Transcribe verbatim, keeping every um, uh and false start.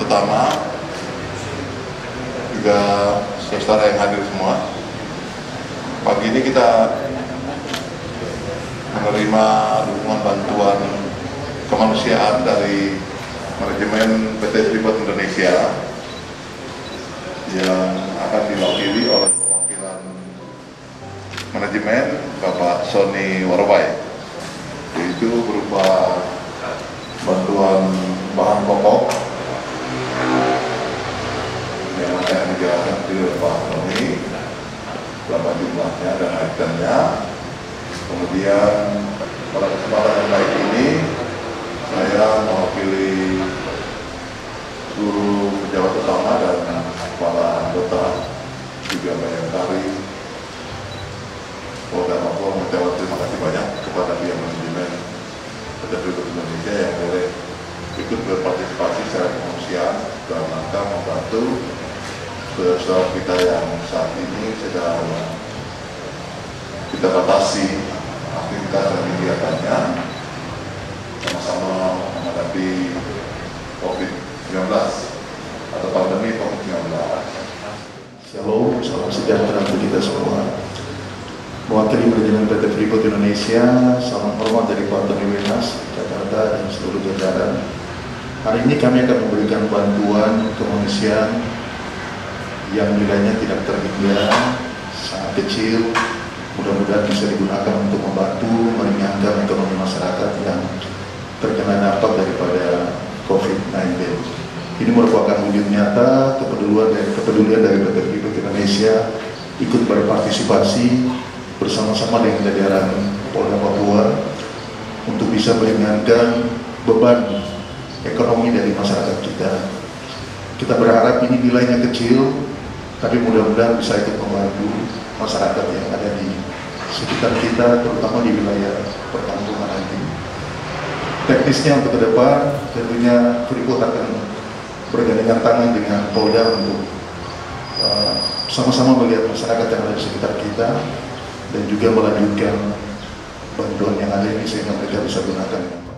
utama, juga saudara yang hadir semua. Pagi ini kita menerima dukungan bantuan kemanusiaan dari manajemen P T Freeport Indonesia yang akan diwakili oleh perwakilan manajemen Bapak Sony Warobai, yaitu berupa bantuan bahan pokok yang akan dijalankan di Pak Sony, berapa jumlahnya dan itemnya. Kemudian pada kesempatan yang baik ini saya mewakili seluruh pejabat utama dan para anggota juga Bayangkari Polda Papua mengucapkan terima kasih banyak kepada pihak manajemen P T Freeport Indonesia yang boleh ikut berpartisipasi secara kemanusiaan dalam rangka membantu saudara kita yang saat ini sedang kita batasi aktivitas dan kegiatannya sama-sama menghadapi COVID sembilan belas atau pandemi COVID sembilan belas. Shalom, salam sejahtera untuk kita semua. Mewakili manajemen P T Freeport Indonesia, salam hormat dari Pak Tony Wenas, Jakarta dan seluruh jajaran. Hari ini kami akan memberikan bantuan kemanusiaan yang nilainya tidak terhingga, sangat kecil, mudah-mudahan bisa digunakan untuk membantu meringankan ekonomi masyarakat yang terkena dampak daripada COVID sembilan belas. Ini merupakan wujud nyata kepedulian dari kepedulian dari P T Freeport Indonesia ikut berpartisipasi bersama-sama dengan jajaran Polda Papua untuk bisa meringankan beban ekonomi dari masyarakat kita. Kita berharap ini nilainya kecil, tapi mudah-mudahan bisa ikut membantu masyarakat yang ada di sekitar kita, terutama di wilayah perkampungan nanti. Teknisnya untuk ke depan, tentunya Freeport akan bergandengan tangan dengan Polda untuk uh, sama-sama melihat masyarakat yang ada di sekitar kita dan juga melanjutkan bantuan yang ada ini sehingga mereka bisa gunakan.